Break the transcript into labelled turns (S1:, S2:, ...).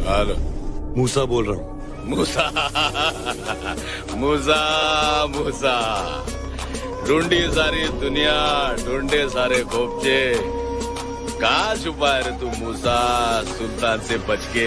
S1: Hello.
S2: मूसा बोल रहा हूँ।
S1: मूसा मूसा मूसा ढूंढी सारी दुनिया, ढूंढे सारे खोपचे, कहाँ छुपा है रे तू मूसा सुल्तान से बच के।